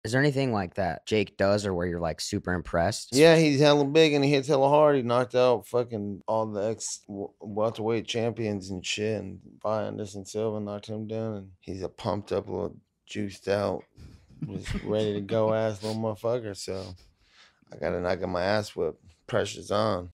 Is there anything like that Jake does or where you're, like, super impressed? Yeah, he's hella big and he hits hella hard. He knocked out fucking all the welterweight champions and shit. And Anderson Silva knocked him down. And he's a pumped up little juiced out, just ready to go ass little motherfucker. So I gotta knock him my ass whip. Pressure's on.